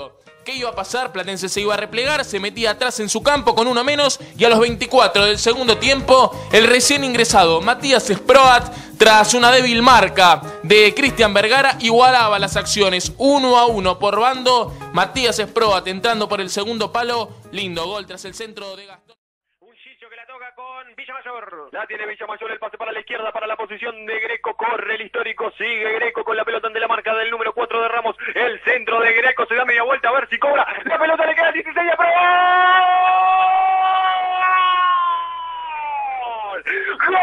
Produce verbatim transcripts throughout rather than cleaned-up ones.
claro qué iba a pasar. Platense se iba a replegar, se metía atrás en su campo con uno menos y a los veinticuatro del segundo tiempo el recién ingresado Matías Sproat, tras una débil marca de Cristian Vergara, igualaba las acciones uno a uno por bando. Matías Sproat entrando por el segundo palo, lindo gol tras el centro de Gastón. Que la toca con Villamayor. La tiene Villamayor, el pase para la izquierda, para la posición de Greco. Corre el histórico, sigue Greco con la pelota ante la marca del número cuatro de Ramos. El centro de Greco, se da media vuelta a ver si cobra. La pelota le queda dieciséis, ¡gol! ¡Gol!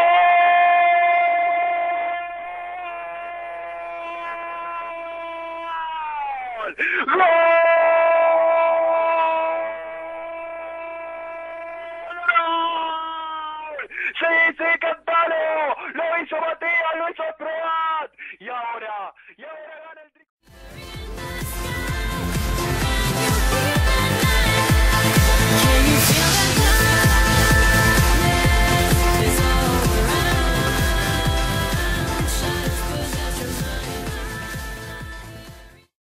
¡Gol! Sí, sí, cantalo, lo hizo Matías, lo